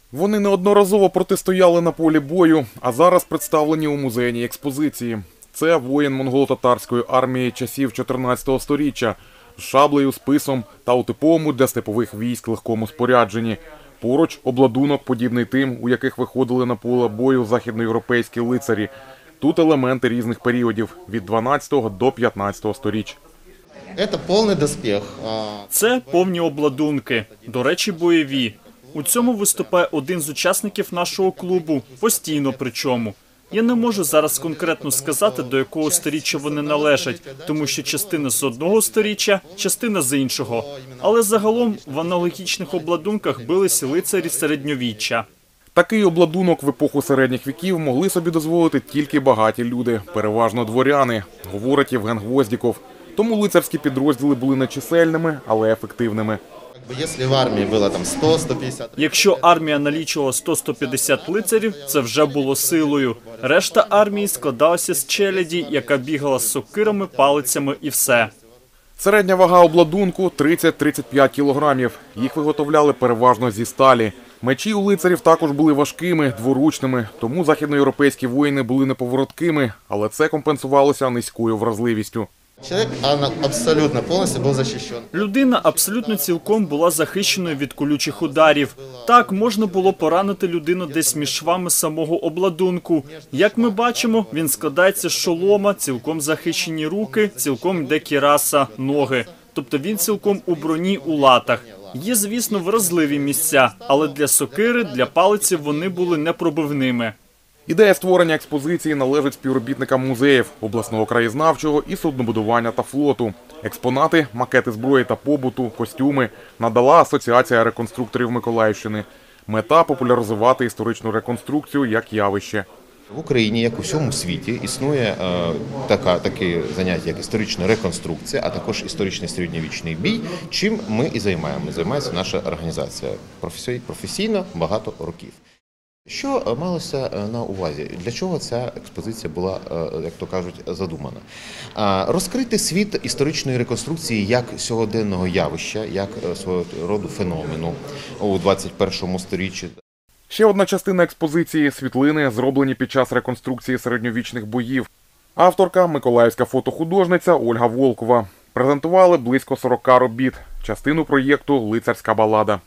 Вони неодноразово протистояли на полі бою, а зараз представлені у музейній експозиції. Це воїн монголо-татарської армії часів 14 сторіччя з шаблею, списом та у типовому для степових військ легкому спорядженні. Поруч обладунок, подібний тим, у яких виходили на поле бою західноєвропейські лицарі. Тут елементи різних періодів – від 12 до 15 сторіч. Це повний доспіх. Це повні обладунки, до речі, бойові. У цьому виступає один з учасників нашого клубу, постійно причому. Я не можу зараз конкретно сказати, до якого сторіччя вони належать, тому що частина з одного сторіччя, частина з іншого. Але загалом в аналогічних обладунках билися лицарі середньовіччя. Такий обладунок в епоху середніх віків могли собі дозволити тільки багаті люди, переважно дворяни, говорить Євген Гвоздіков. Тому лицарські підрозділи були не чисельними, але ефективними. Якщо в армії було 100-150... Якщо армія налічувала 100-150 лицарів, це вже було силою. Решта армії складалася з челяді, яка бігала з сокирами, палицями і все. Середня вага обладунку – 30-35 кілограмів. Їх виготовляли переважно зі сталі. Мечі у лицарів також були важкими, дворучними, тому західноєвропейські воїни були неповороткими, але це компенсувалося низькою вразливістю. Чоловік абсолютно повністю був захищений. Людина абсолютно цілком була захищеною від колючих ударів. Так, можна було поранити людину десь між швами самого обладунку. Як ми бачимо, він складається з шолома, цілком захищені руки, цілком йде кіраса, ноги. Тобто він цілком у броні, у латах. Є, звісно, вразливі місця, але для сокири, для палиці вони були непробивними. Ідея створення експозиції належить співробітникам музеїв, обласного краєзнавчого і суднобудування та флоту. Експонати, макети зброї та побуту, костюми надала Асоціація реконструкторів Миколаївщини. Мета – популяризувати історичну реконструкцію як явище. В Україні, як у всьому світі, існує таке заняття, як історична реконструкція, а також історичний середньовічний бій, чим ми і займаємося. Займається наша організація професійно багато років. Що малося на увазі? Для чого ця експозиція була, як то кажуть, задумана? Розкрити світ історичної реконструкції як сьогоденного явища, як свого роду феномену у 21 сторіччі. Ще одна частина експозиції – світлини, зроблені під час реконструкції середньовічних боїв. Авторка – миколаївська фотохудожниця Ольга Волкова. Презентували близько 40 робіт. Частину проєкту «Лицарська балада».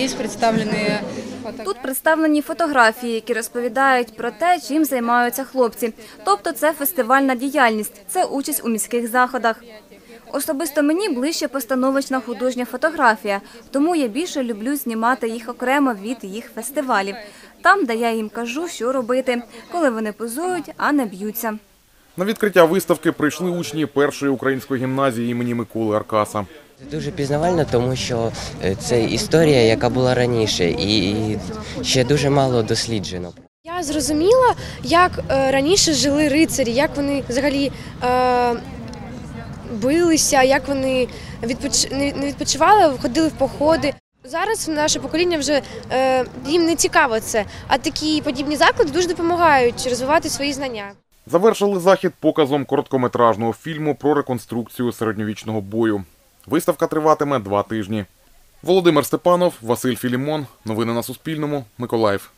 Тут представлені фотографії, які розповідають про те, чим займаються хлопці. Тобто це фестивальна діяльність, це участь у міських заходах. Особисто мені ближче постановочна художня фотографія, тому я більше люблю знімати їх окремо від їх фестивалів. Там, де я їм кажу, що робити, коли вони позують, а не б'ються. На відкриття виставки прийшли учні першої української гімназії імені Миколи Аркаса. Дуже пізнавально, тому що це історія, яка була раніше, і ще дуже мало досліджено. Я зрозуміла, як раніше жили рицарі, як вони взагалі билися, як вони не відпочивали, ходили в походи. Зараз наше покоління вже їм не цікаво це, а такі подібні заклади дуже допомагають розвивати свої знання. Завершили захід показом короткометражного фільму про реконструкцію середньовічного бою. Виставка триватиме 2 тижні. Володимир Степанов, Василь Філімон. Новини на Суспільному. Миколаїв.